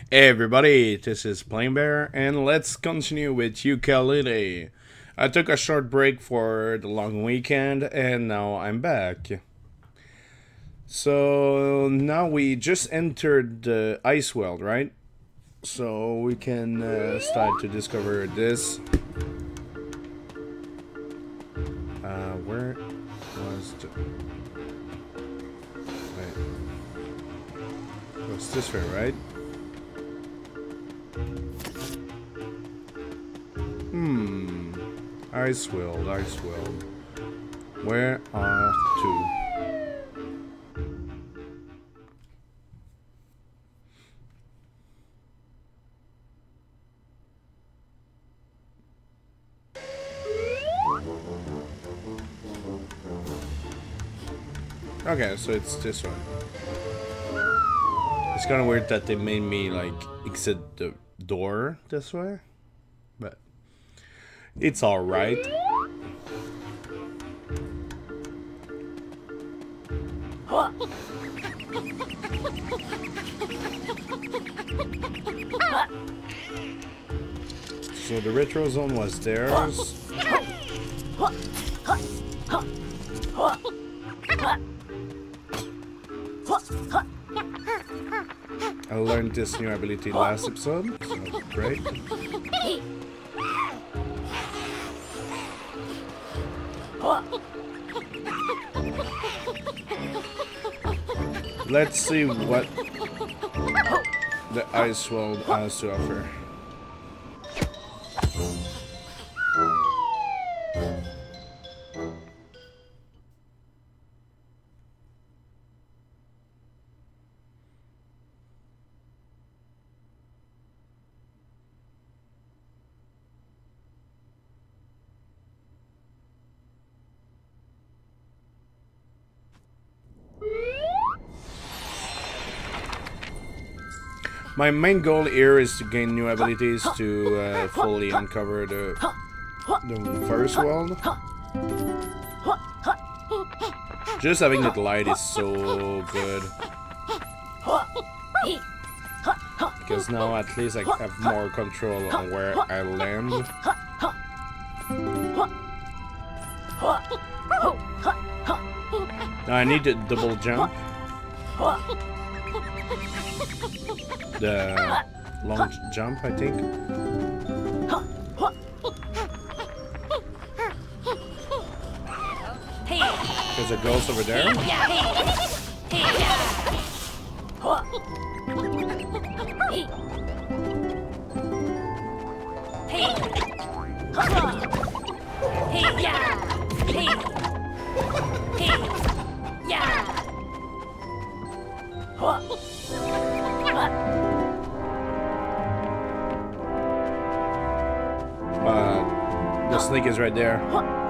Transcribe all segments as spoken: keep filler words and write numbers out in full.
Hey everybody, this is Plain Bear, and let's continue with Yooka-Laylee. I took a short break for the long weekend, and now I'm back. So now we just entered the ice world, right? So we can uh, start to discover this. Uh, where was the... Wait. What's this way, right? Hmm. Ice world, ice world. Where are to? Okay, so it's this one. It's kind of weird that they made me like exit the door this way, but it's all right. So the retro zone was theirs. I learned this new ability last episode, so great. Let's see what the ice world has to offer. My main goal here is to gain new abilities to uh, fully uncover the, the first world. Just having that light is so good. Because now at least I have more control on where I land. Now I need to double jump. The long jump, I think. There's a ghost over there. Uh, the snake is right there.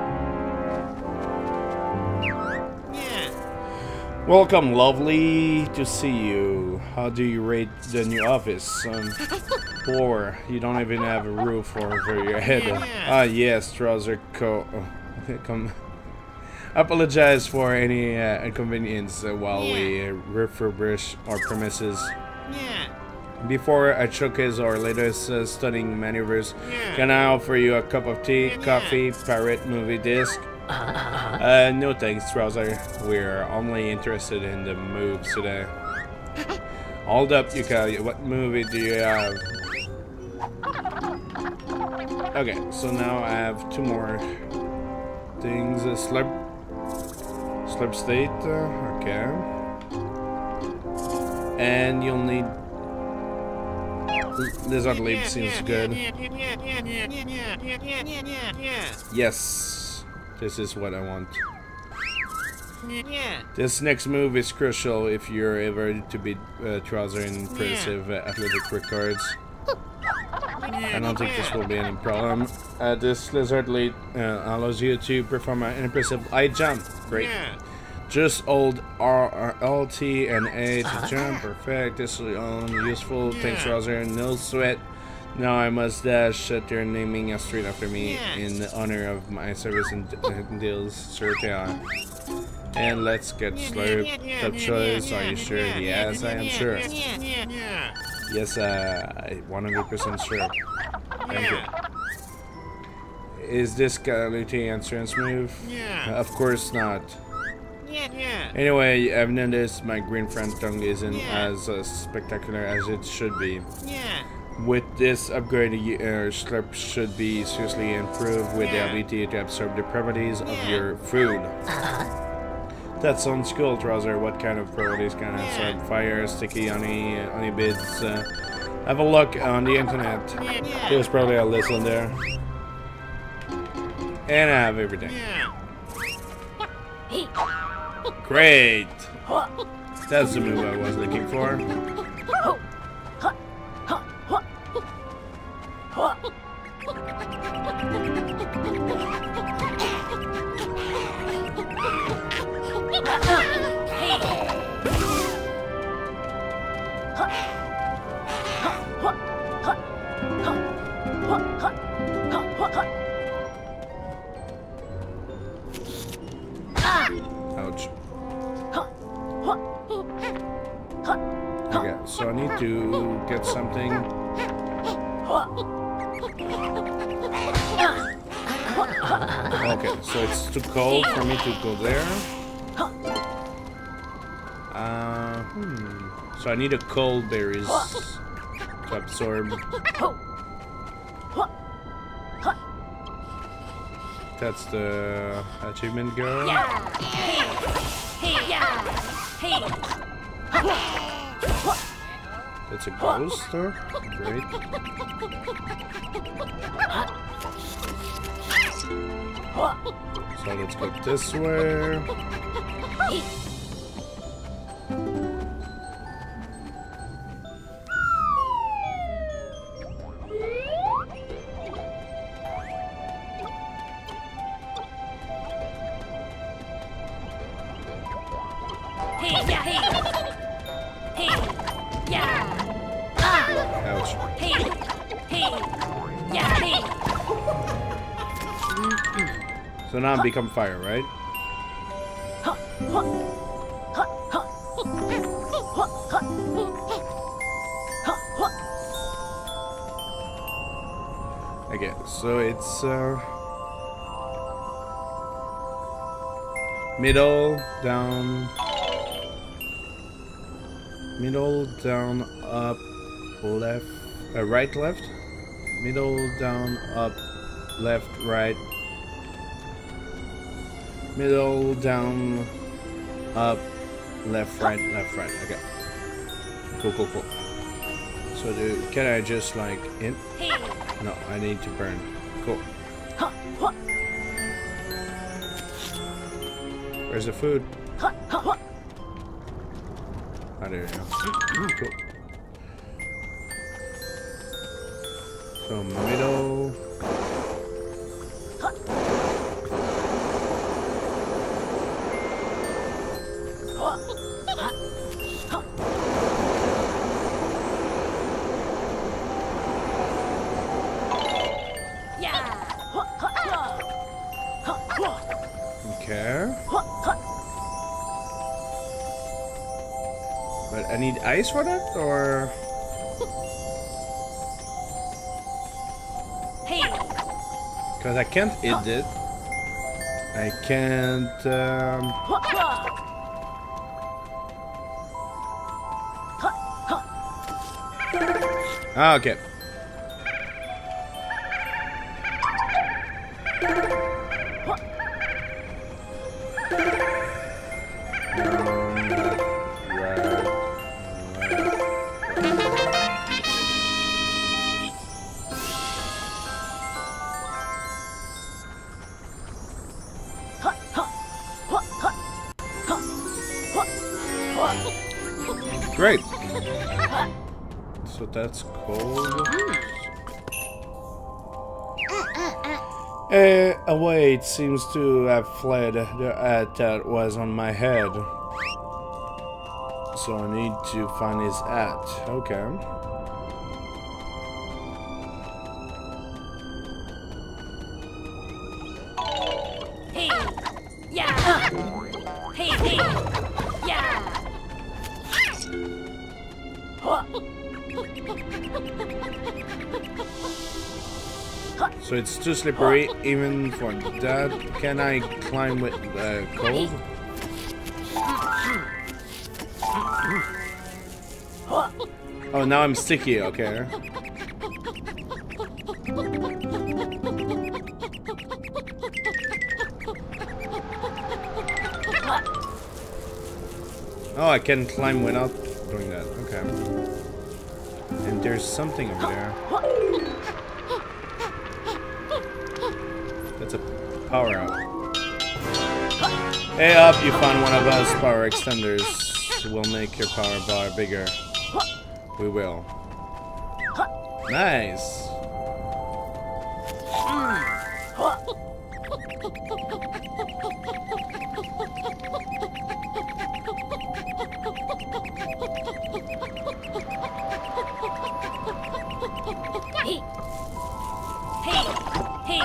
Welcome, lovely to see you. How do you rate the new office? Um, poor. You don't even have a roof over your head. Ah, yes, trouser co. Come. Apologize for any uh, inconvenience uh, while we uh, refurbish our premises. Before I showcase our latest uh, stunning maneuvers, can I offer you a cup of tea, coffee, pirate movie disc? Uh, no thanks, Trouser. We're only interested in the moves today. Hold up, Yooka. What movie do you have? Okay, so now I have two more things. Uh, slurp, slurp state. Uh, okay. And you'll need lizard leap. Seems good. Yes. This is what I want. This next move is crucial if you're ever to beat uh, Trouser in impressive uh, athletic records. I don't think this will be any problem. Uh, this lizard lead uh, allows you to perform an impressive high jump. Great. Just hold R R L T and A to jump. Perfect. This is um, useful. Thanks, Trouser. No sweat. Now I must dash at your naming a street after me in honor of my service and deals, Sir Teon. And let's get slurp. Top choice. Are you sure? Yes, I am sure. Yes, uh, one hundred percent sure. Thank you. Is this quality entrance move? Yeah. Of course not. Yeah, yeah. Anyway, I've noticed my green friend tongue isn't Yeah. as uh, spectacular as it should be. Yeah. With this upgrade, your slurp should be seriously improved with Yeah. the ability to absorb the properties of Yeah. your food. That sounds cool, Trouser. What kind of properties can I Yeah. absorb? Fire, sticky honey, uh, honey bits. Uh, have a look on the internet. Yeah, yeah. There's probably a list on there. And I have everything. Yeah. Great! That's the move I was looking for. Ouch. Okay, so I need to get something. Okay, so it's too cold for me to go there. Uh, hmm. So I need a cold berries to absorb. That's the achievement girl. That's a ghost, huh? Great. So let's go this way. Ouch. So now I become fire, right? Okay, so it's uh, middle, down, middle, down, up, left, uh, right, left, middle, down, up, left, right, middle, down, up, left, right, left, right. Okay. Cool, cool, cool. So do, can I just like in? No, I need to burn. Cool. Where's the food? Oh, there you go. Cool. So middle. Okay. But I need ice for that, or? Because I can't eat it. I can't. Um... Ah, okay. Great. So that's cold. Uh, away, it seems to have fled. The ad that was on my head. So I need to find his hat. Okay. Hey, yeah. Hey, hey, yeah. So it's too slippery even for that. Can I climb with uh, cold? Oh, now I'm sticky, okay. Oh, I can climb without doing that, okay. And there's something over there. That's a power up. Hey up, you found one of us power extenders. We'll make your power bar bigger. We will. Nice. Hey. Hey. Hey.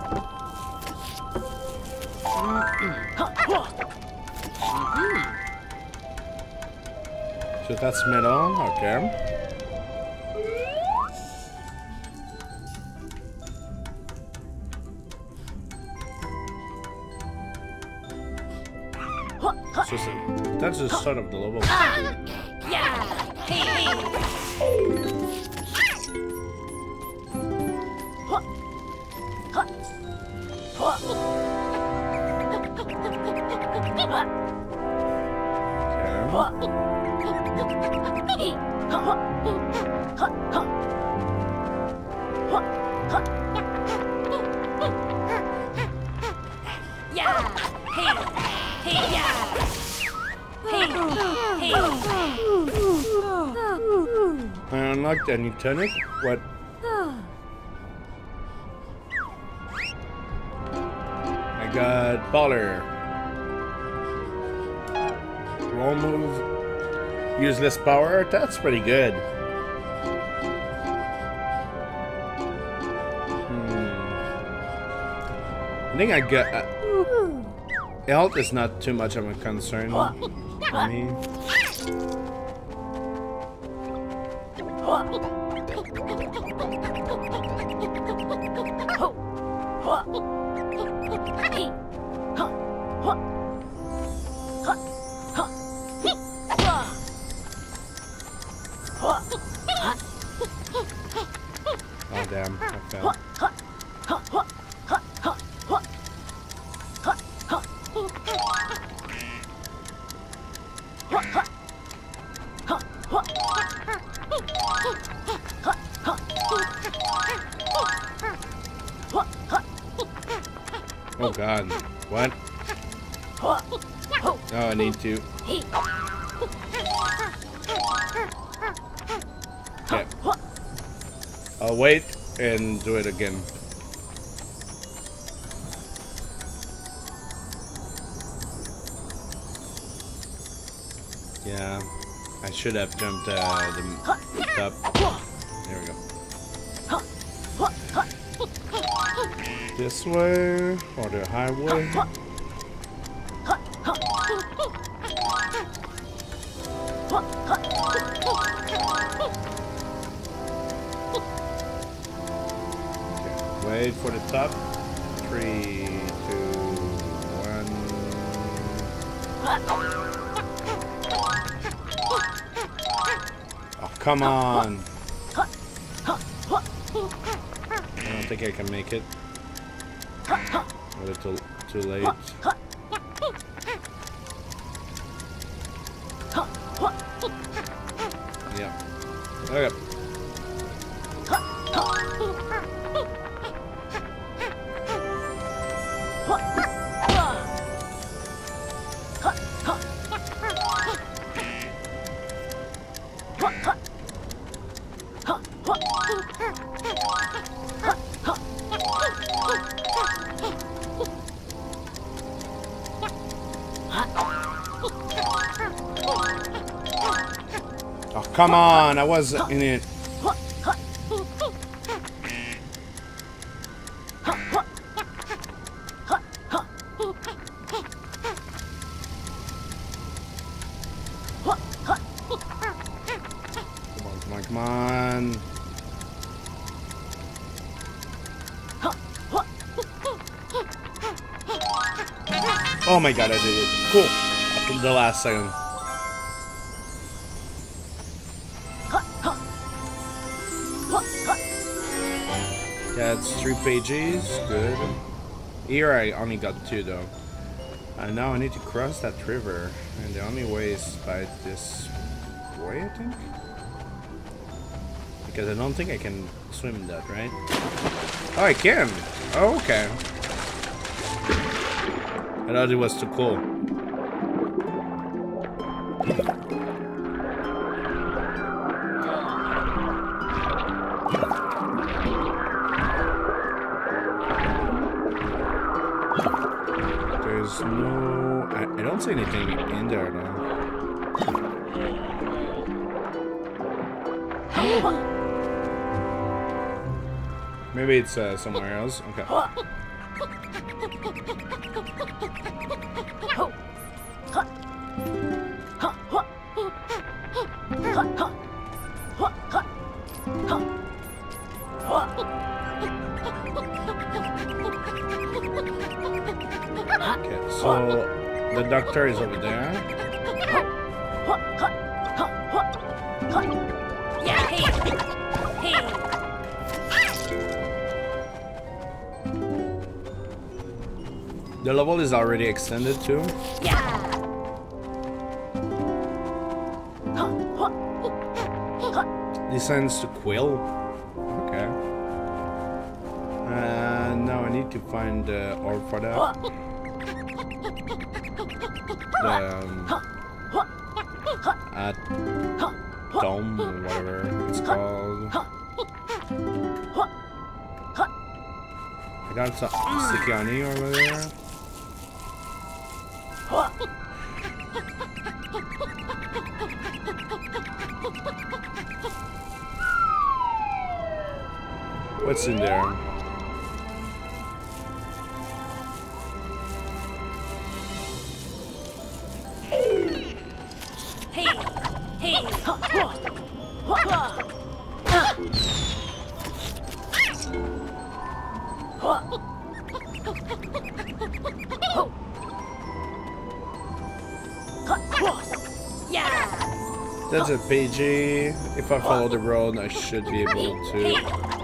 So that's metal, okay. So that's the start of the level. Yeah. Hey. I unlocked a new tunic. What? I got baller. Roll move. Useless power. That's pretty good. Hmm. I think I got. Uh, health is not too much of a concern for me. Oh damn, I fell. Oh god, what? Oh, I need to. Okay. I'll wait and do it again. Yeah, I should have jumped uh, the top. There we go. This way or the highway? Okay, wait for the top. Three, two, one. Oh, come on. I don't think I can make it. A little too late. Yeah. Okay. Oh, come on, I was in it. Come on, come on, come on. Oh my god, I did it. Cool. Up to the last second. That's three pages. Good. Here I only got two though. And now I need to cross that river. And the only way is by this way, I think? Because I don't think I can swim that, right? Oh, I can! Oh, okay. I thought it was too cool. There's no... I, I don't see anything in there, though. Maybe it's uh, somewhere else. Okay. Okay, so the doctor is over there. Yeah, hey. Hey. The level is already extended too. Yeah. Descends to Quill. Okay. Uh, now I need to find the uh, orb for that. The um, at Dome or whatever it's called. I got some Stikiani over there. What's in there? Hey. Hey. Yeah. That's a P G. If I follow the road, I should be able to.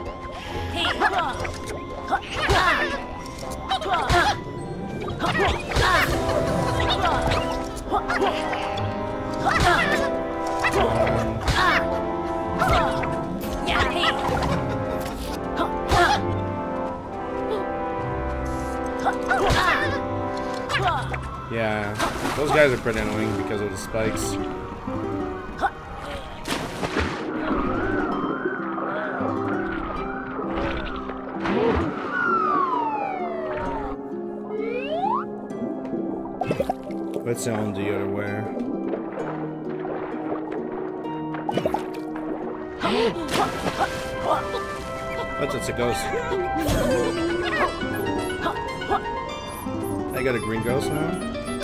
Yeah, those guys are pretty annoying because of the spikes. Let's sound the other way. What? It's a ghost. I got a green ghost now.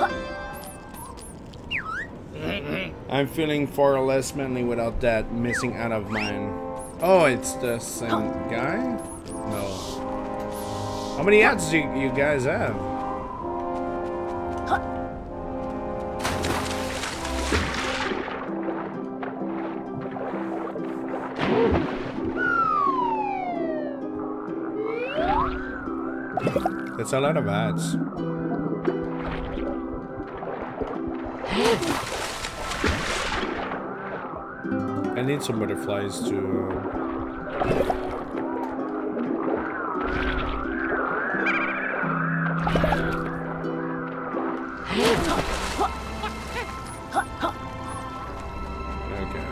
I'm feeling far less manly without that missing out of mine. Oh, it's the same guy? No. How many ads do you guys have? That's a lot of ads. I need some butterflies to... Okay.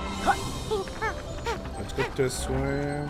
Let's go this way.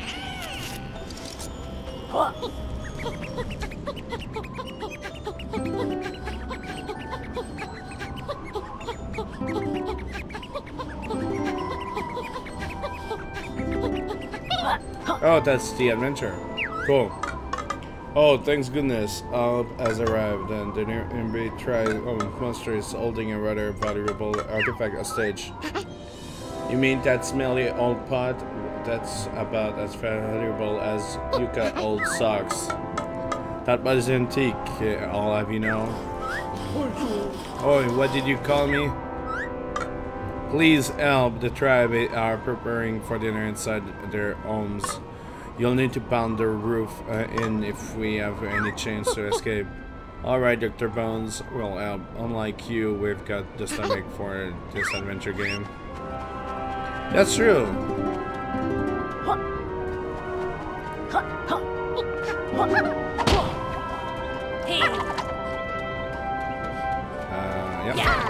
Oh, that's the adventure. Cool. Oh, thanks goodness. Alp has arrived, and the nearby tribe of monster is holding a rather valuable artifact hostage. You mean that smelly old pot? That's about as valuable as Yuka old socks. That was antique, I'll have you know. Oi, what did you call me? Please help. The tribe are preparing for dinner inside their homes. You'll need to pound the roof uh, in if we have any chance to escape. Alright, Doctor Bones, we'll help. Unlike you, we've got the stomach for this adventure game. That's true. Hey. Uh, yeah. Yeah.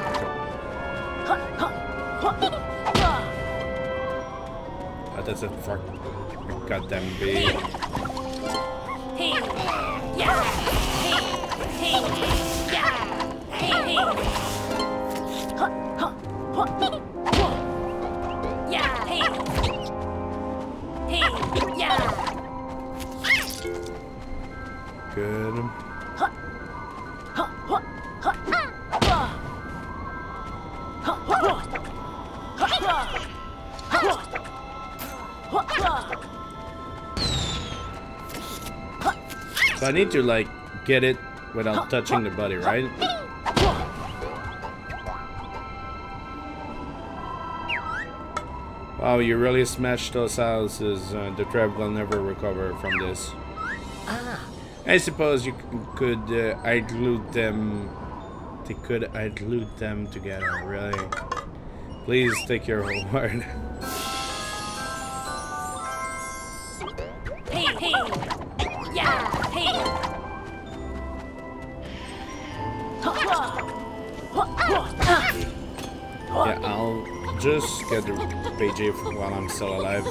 Oh, that's a fuck. Goddamn bee. Hey. Yeah. Hey. Hey. Yeah. Hey. Hey. Yeah. Hey. Hey. Yeah. Good. So I need to like get it without touching the body, right? Wow, you really smashed those houses. Uh, the tribe will never recover from this. I suppose you c- could uh, glued them. They could glued them together, really. Please take your whole word. Hey. Hey. Yeah. Hey. Yeah, I'll just get the page while I'm still alive.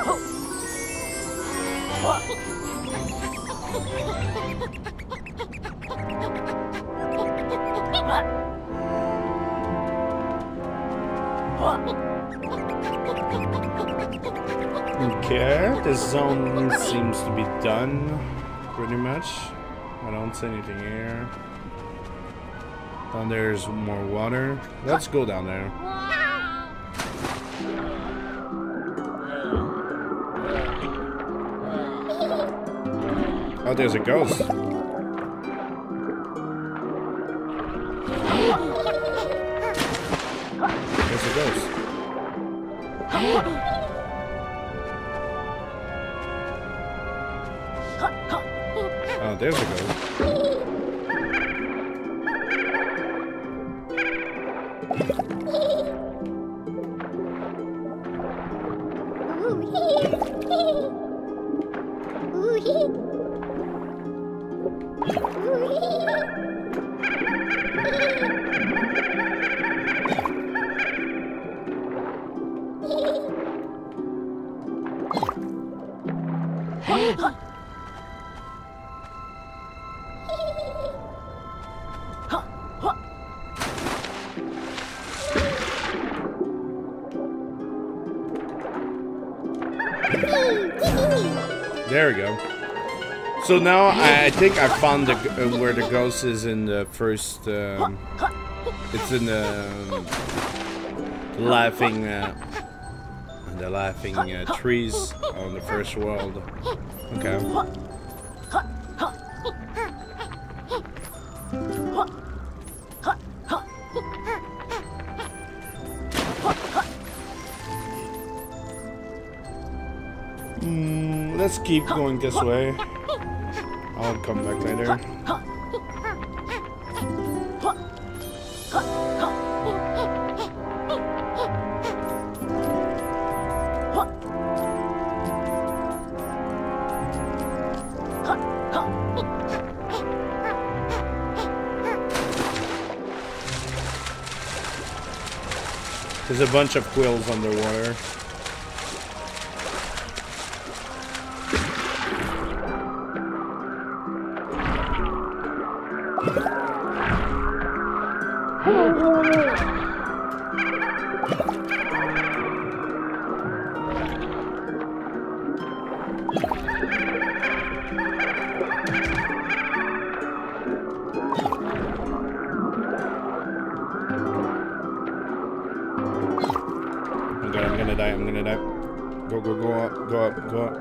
Okay, this zone seems to be done, pretty much. I don't see anything here. Down there's more water. Let's go down there. Oh, there's a ghost. There's a ghost. Oh, there's a ghost. There we go. So now I think I found the, uh, where the ghost is in the first. Um, it's in the um, laughing, uh, the laughing uh, trees on the first world. Okay. Mm, let's keep going this way. I'll come back later. There's a bunch of quills underwater. I'm gonna die, I'm gonna die. Go, go, go up, go up, go up.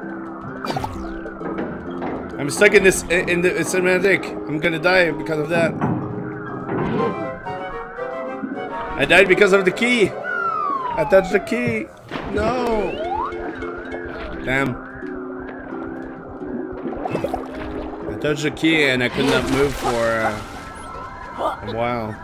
I'm stuck in this, in the cinematic. I'm gonna die because of that. I died because of the key. I touched the key. No. Damn. I touched the key and I could not move for uh, a while.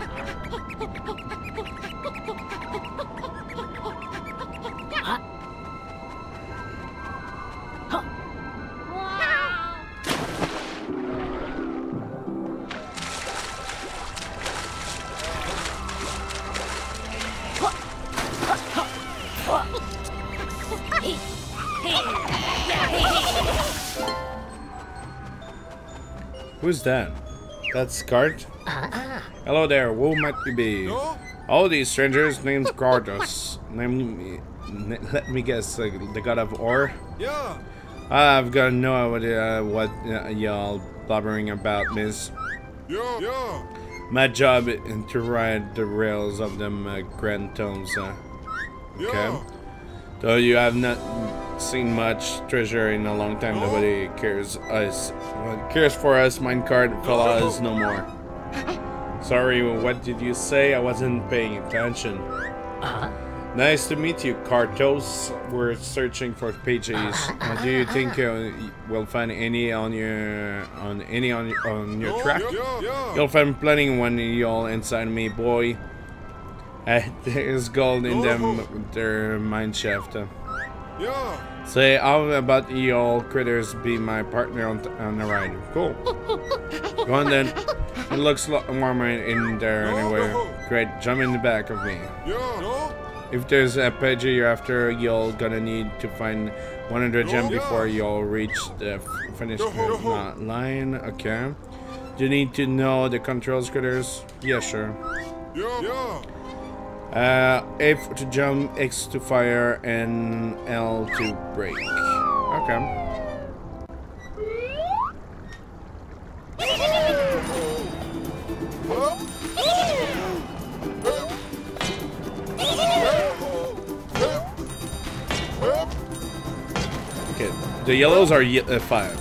Who's that? That's Cart? Hello there, who might you be? All these strangers named Cardos. Name me, let me guess, like the god of Or? Yeah. I've got no idea what uh, y'all blabbering about, miss. Yeah. Yeah. My job is to ride the rails of them uh, grand tomes. Uh, okay. Yeah. Though you have not seen much treasure in a long time, nobody cares us. What cares for us, minecart fellas, no more. Sorry, what did you say? I wasn't paying attention. Uh-huh. Nice to meet you, Cartos. We're searching for pages. Uh, do you think uh, we'll find any on your on any on your, on your track? Yeah. Yeah. You'll find plenty when you're inside me, boy. Uh, there's gold in them, their mine shaft. Uh, Yeah. Say, how about you all critters be my partner on, on the ride? Cool. Go on then. It looks a lot warmer in there anyway. Great, jump in the back of me. Yeah. No. If there's a page you're after, you're gonna need to find one hundred gems before you'll reach the finish uh, line. Okay. Do you need to know the controls, critters? Yeah, sure. Yeah. Yeah. Uh, F to jump, X to fire, and L to break. Okay. Okay, the yellows are ye uh, fives.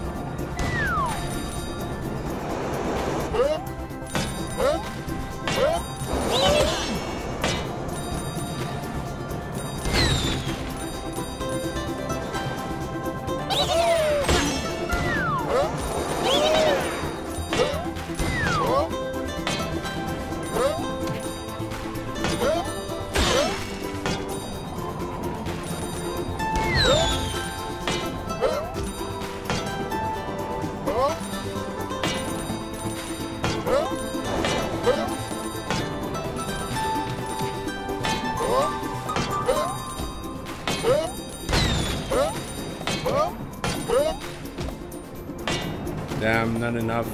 Damn, not enough.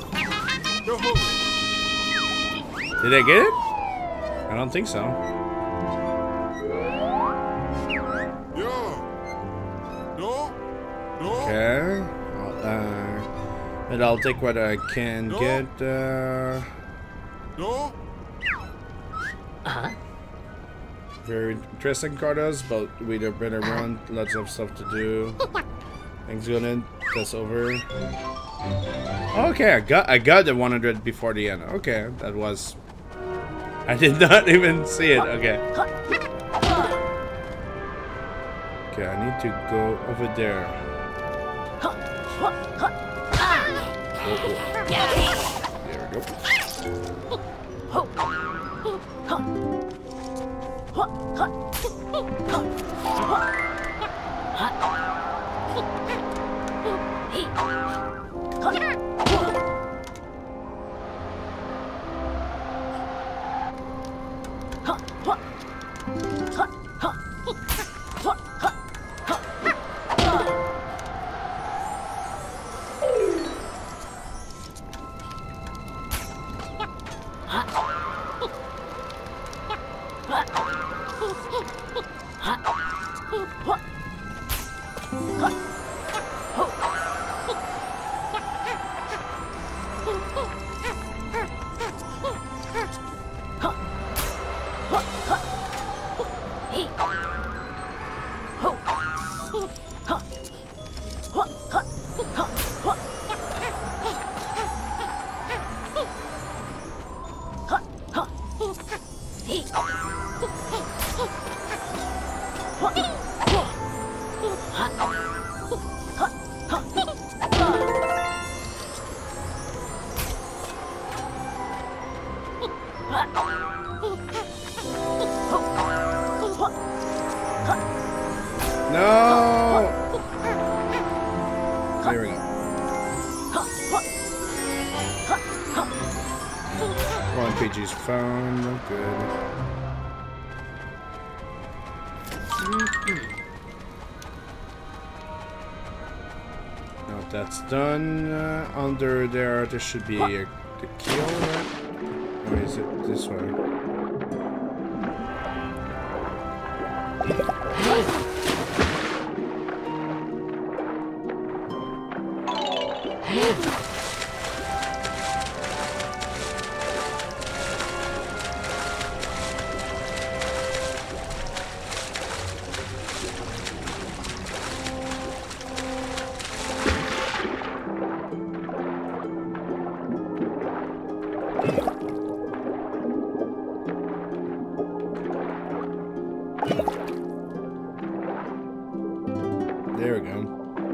Did I get it? I don't think so. Okay. I'll, uh, but I'll take what I can get. Uh, No. Uh-huh. Very interesting Cardos, but we have been around, lots of stuff to do. Things gonna that's over. Okay, I got I got the one hundred before the end. Okay, that was. I did not even see it. Okay. Okay, I need to go over there. Oh, oh. There we go. No! There we go. One P G's phone, good. Now that's done. Uh, under there, there should be a, the key, right? Or is it this way? There we go.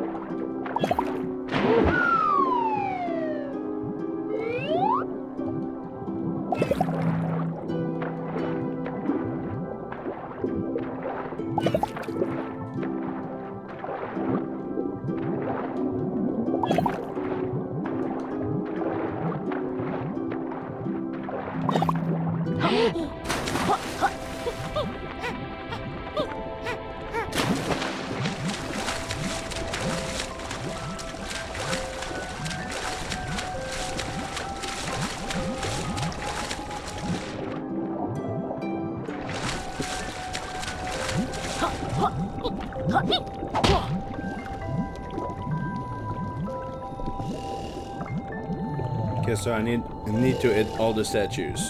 Okay, so I need I need to hit all the statues.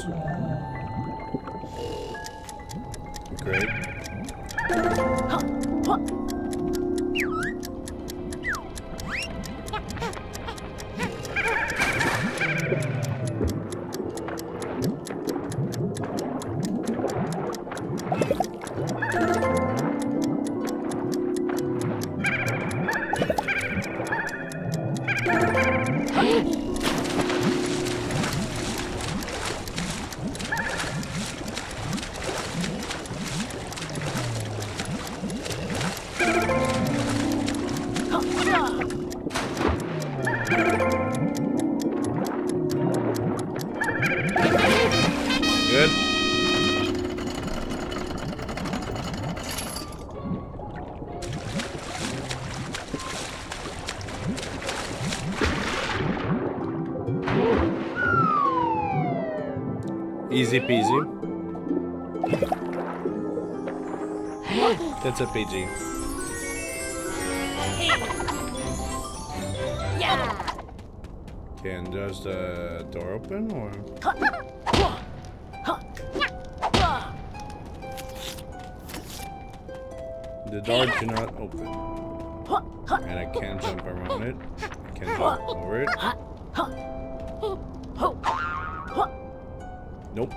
Great. Good. Easy peasy. That's a P G. Okay, and does the door open or? The door do not open. And I can't jump around it. I can't jump over it. Nope.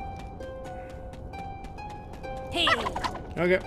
Okay.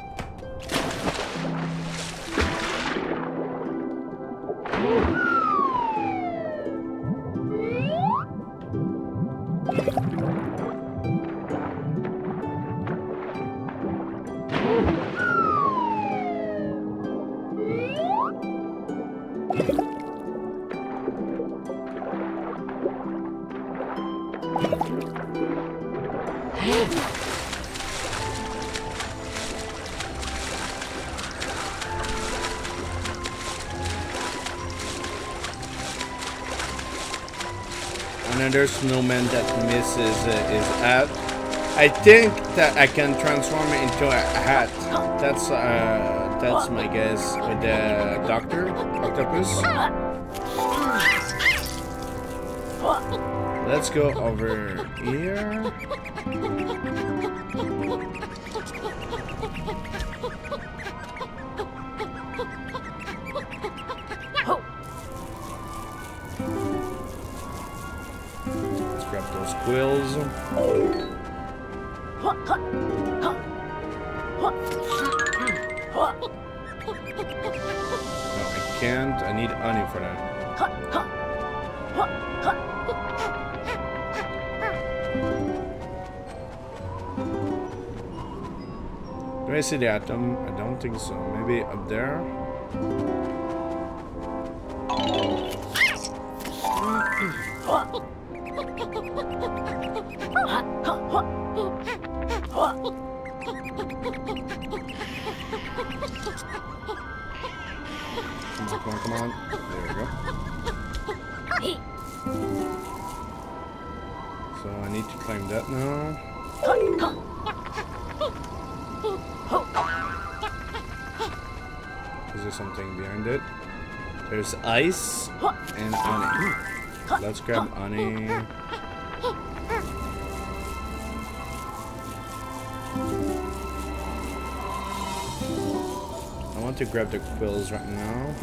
Another snowman that misses uh, is hat. I think that I can transform it into a hat. That's uh, that's my guess with the doctor octopus. Let's go over here. Grab those quills. No, I can't. I need honey for that. Do I see the atom? I don't think so. Maybe up there? Come on, come on, come on. There we go. So I need to climb that now. Is there something behind it? There's ice and honey. Let's grab honey. I want to grab the quills right now.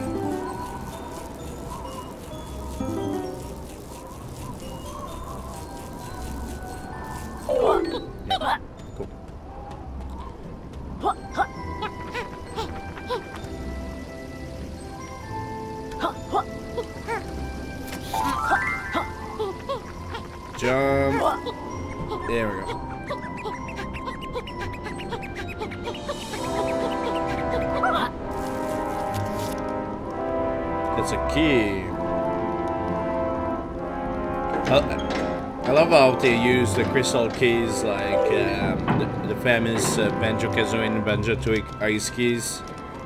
Yeah, cool. Jump. There we go. That's a key. I, I love how they use the crystal keys like um, the, the famous uh, Banjo-Kazooie and Banjo-Tooie ice keys.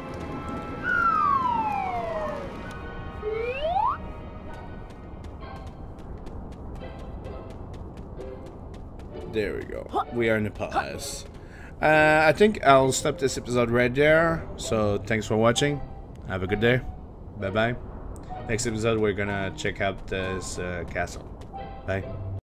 There we go. We are in the palace. Uh, I think I'll stop this episode right there. So thanks for watching. Have a good day. Bye bye. Next episode we're gonna check out this uh, castle. Bye.